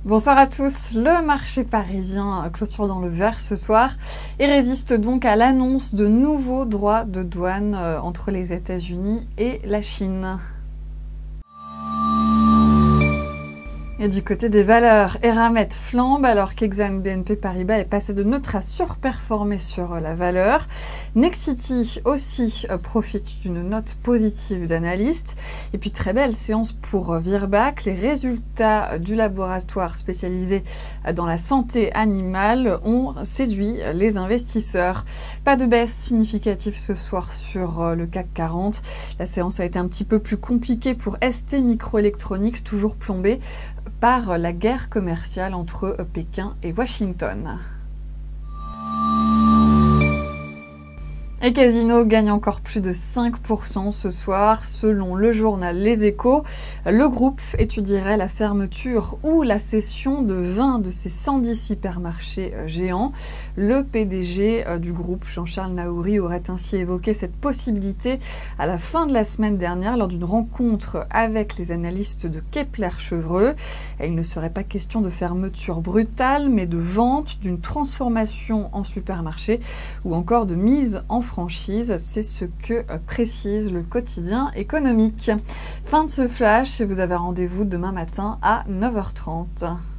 Bonsoir à tous. Le marché parisien clôture dans le vert ce soir et résiste donc à l'annonce de nouveaux droits de douane entre les États-Unis et la Chine. Et du côté des valeurs, Eramet flambe alors qu'Exane BNP Paribas est passé de neutre à surperformer sur la valeur. Nexity aussi profite d'une note positive d'analystes. Et puis très belle séance pour Virbac. Les résultats du laboratoire spécialisé dans la santé animale ont séduit les investisseurs. Pas de baisse significative ce soir sur le CAC 40. La séance a été un petit peu plus compliquée pour ST Microelectronics, toujours plombée par la guerre commerciale entre Pékin et Washington. Et Casino gagne encore plus de 5% ce soir. Selon le journal Les Échos, le groupe étudierait la fermeture ou la cession de 20 de ses 110 hypermarchés géants. Le PDG du groupe, Jean-Charles Naouri, aurait ainsi évoqué cette possibilité à la fin de la semaine dernière lors d'une rencontre avec les analystes de Kepler-Chevreux. Et il ne serait pas question de fermeture brutale, mais de vente, d'une transformation en supermarché ou encore de mise en franchise, c'est ce que précise le quotidien économique. Fin de ce flash et vous avez rendez-vous demain matin à 9h30.